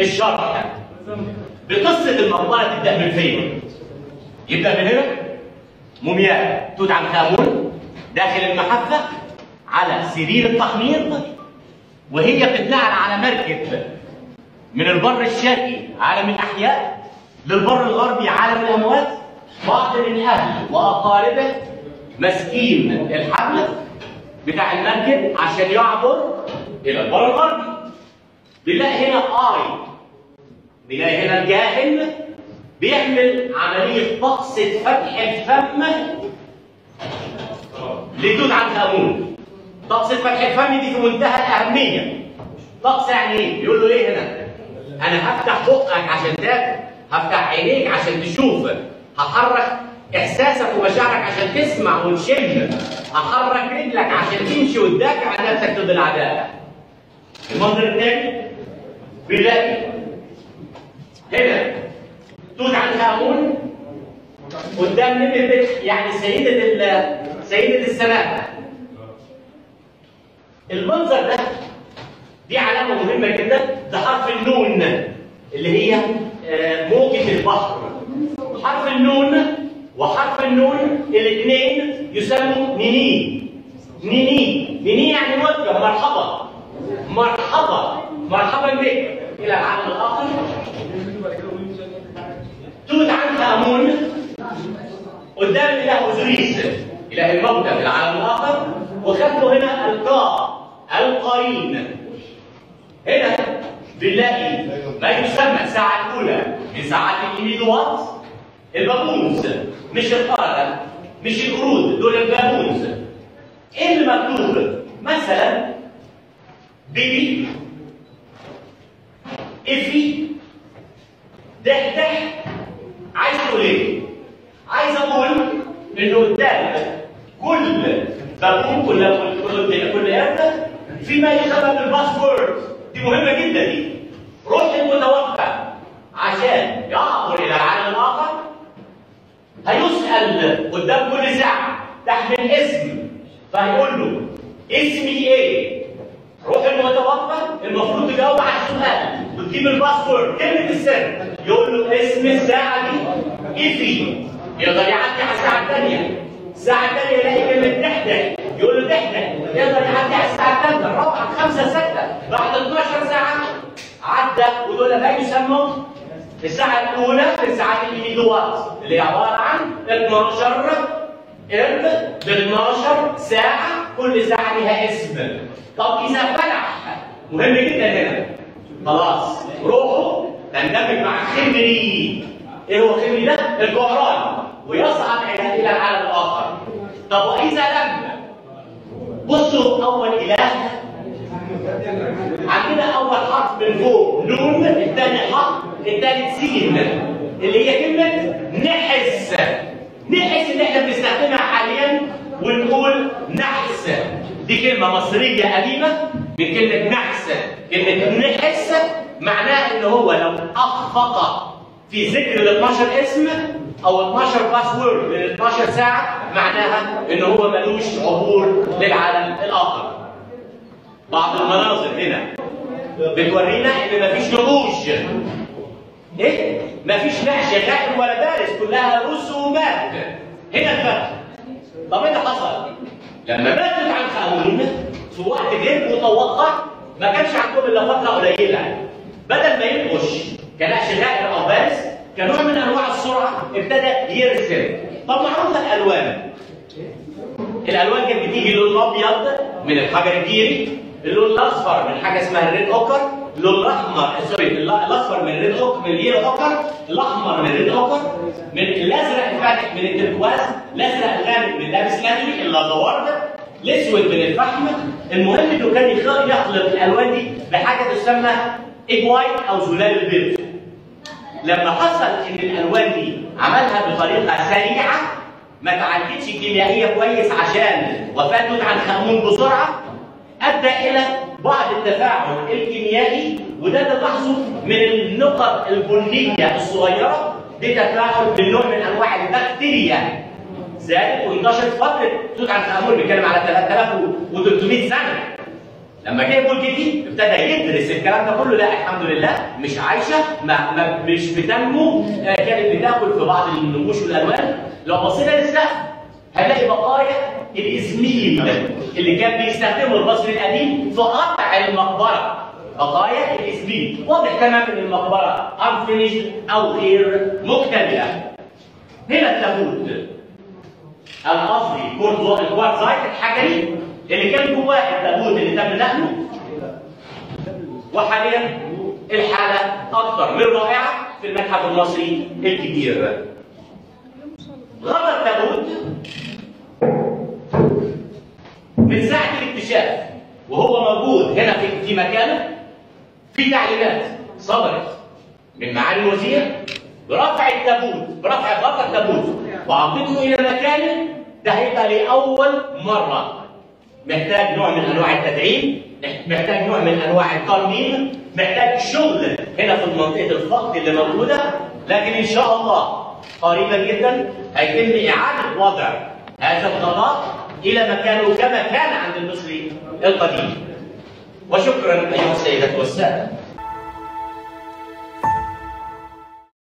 الشرح بقصه المقبره تبدا من فين؟ يبدا من هنا. مومياء توت عنخ امون داخل المحفه على سرير التحنيط، وهي بتتنقل على مركب من البر الشرقي عالم الاحياء للبر الغربي عالم الاموات. بعض من اهله واقاربه ماسكين الحبل بتاع المركب عشان يعبر الى البر الغربي. بنلاقي هنا بنلاقي هنا الجاهل بيعمل عمليه طقسه فتح الفم لتوت عنخ امون. طقسه فتح الفم دي في منتهى الاهميه. طقس يعني ايه؟ يقول له ايه هنا؟ انا هفتح بقك عشان تاكل، هفتح عينيك عشان تشوف، هحرك احساسك ومشاعرك عشان تسمع وتشم، هحرك رجلك عشان تمشي وتدافع عن نفسك ضد الاعداء. المنظر الثاني بنلاقي هنا توت عنخ امون قدام نمر يعني سيدة السماء. المنظر ده دي علامة مهمة جدا. ده حرف النون اللي هي موجة البحر. حرف النون وحرف النون الاثنين يسموا نيني. نيني يعني موجه، مرحبا مرحبا بك الى العالم الاخر. توت عنخ امون قدام الاله اوزوريس اله الموتى في العالم الاخر، وخدوا هنا القرين. هنا بنلاقي ما يسمى الساعه الاولى من ساعات الإيميدوات. البابونز مش القردة مش القرود، دول البابونز. ايه اللي مكتوب؟ مثلا بيبي، افي، دحدح. عايز تقول ايه؟ عايز اقول انه قدام كل بابون كل قرد في ما يسمى بالباسورد. دي مهمه جدا. دي روح المتوفى عشان يعبر الى العالم الاخر هيسال قدام كل ساعه تحمل اسم، فهيقول له اسمي ايه؟ روح المتوفى المفروض تجاوب على السؤال وتجيب الباسورد كلمه السر. يقول له اسم الساعه دي افي، يقدر يعدي على الساعه الثانيه. الساعه الثانيه يلاقي كلمه دحدح، يقول له دحدح، يقدر يعدي على الساعه الثالثه الرابعه الخامسه السادسه. بعد 12 سااعه عدى. ودول ما يسموا الساعه الاولى من ساعات الإيميدوات اللي هي عباره عن 12 قرد ب 12 ساعه، كل ساعه لها اسم. طب اذا فلح مهم جدا هنا، خلاص روحه تندمج مع خمري. ايه هو خمري ده؟ الجعران، ويصعد الى العالم الاخر. طب واذا لم، بصوا اول اله عندنا اول حرف من فوق نون، الثاني حرف، الثالث سين، اللي هي كلمه نحس. نحس اللي احنا بنستخدمها حاليا ونقول نحس. دي كلمه مصريه قديمه من كلمه نحس. كلمه نحس معناها ان هو لو اخفق في ذكر ال 12 اسم او 12 باسورد من 12 ساعه معناها ان هو ملوش عبور للعالم الاخر. بعض المناظر هنا بتورينا ان مفيش نقوش. ايه؟ مفيش نقش غائب ولا بارز، كلها رسومات. هنا الفرق. طب ايه اللي حصل؟ لما مات توت عنخ امون في وقت غير متوقع ما كانش عندهم الا فتره قليله. بدل ما ينقش كنقش غائب او بارز كنوع من انواع السرعه ابتدى يرسم. طب معروفه الالوان. الالوان كانت بتيجي اللون الابيض من الحجر الجيري، اللون الاصفر من حاجه اسمها الريد اوكر، اللون الاحمر الاصفر من الريد اوكر، من اليلو اوكر، الاحمر من الريد اوكر، من الازرق الفاتح من التركواز، الازرق الغامق من اللابس لازلي، اللافورد، الاسود من الفحم. المهم انه كان يخلط الالوان دي بحاجه تسمى ايج وايت او زلال البيض. لما حصل ان الالوان دي عملها بطريقه سريعه ما تعالجتش كيميائيه كويس عشان وفاه توت عنخ امون بسرعه، ادى الى بعض التفاعل الكيميائي، وده تلاحظه من النقط البنيه الصغيره. دي تفاعل بالنوع من انواع البكتيريا زادت وانتشرت فتره توت عنخ امون، بيتكلم على 3300 سنه. لما جه ابو الجديد ابتدى يدرس الكلام ده كله، لا الحمد لله مش عايشه، مش بتنمو، كانت بتاكل في بعض النقوش والالوان. لو بصينا للسقف هنلاقي بقايا الازميل اللي كان بيستخدمه المصري القديم في قطع المقبره. بقايا الازميل واضح تماما ان المقبره unfinished او غير مكتمله. هنا التابوت القصدي الكوارتزايت الحجري اللي كان جواه التابوت اللي تم نقله. وحاليا الحاله اكثر من رائعه في المتحف المصري الكبير. غطى التابوت من ساعه الاكتشاف وهو موجود هنا في مكانه، في تعليمات صدرت من معالي الوزير برفع التابوت، برفع غطى التابوت وعقدته الى مكانه. ده هيبقى لاول مره. محتاج نوع من انواع التدعيم، محتاج نوع من انواع الترميم، محتاج شغل هنا في منطقه الفقد اللي موجوده، لكن ان شاء الله قريبا جدا هيتم اعاده وضع هذا الغطاء الى مكانه كما كان عند المصري القديم. وشكرا ايها السيدات والساده.